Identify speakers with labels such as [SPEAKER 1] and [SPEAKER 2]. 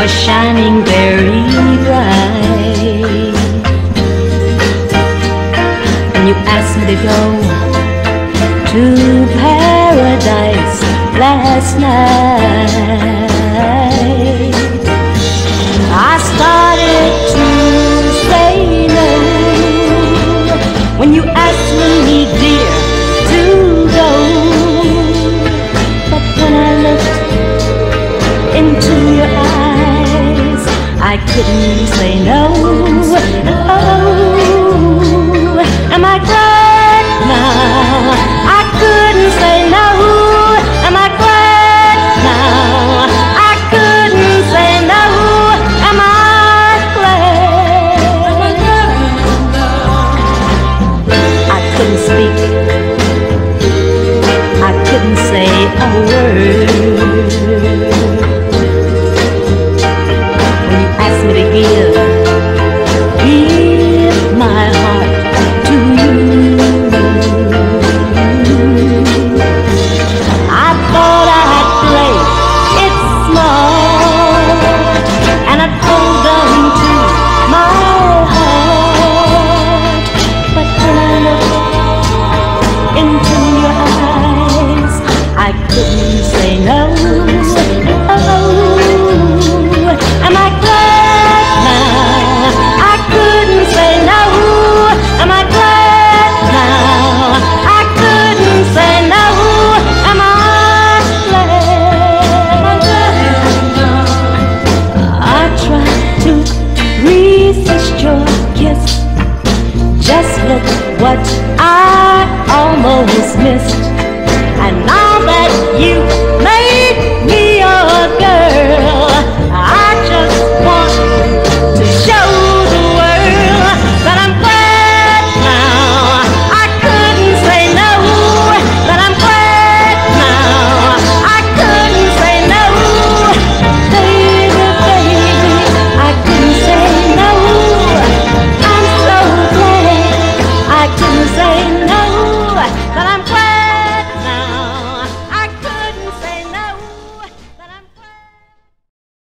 [SPEAKER 1] was shining very bright. And you asked me to go to paradise last night. I started to say no when you asked me, dear, to go. But when I looked into your eyes, I couldn't say no. Oh, am I glad now? I couldn't say no. Am I glad now? I couldn't say no. Am I glad? I couldn't speak. I couldn't say a word. When you asked me to give my heart to you, I thought I'd play it small, and I'd hold on to my heart. But when I looked into your eyes, I couldn't say no. Oh, am I glad now? I couldn't say no. Am I glad now? I couldn't say no. Am I glad? I tried to resist your kiss. Just look what I almost missed. And I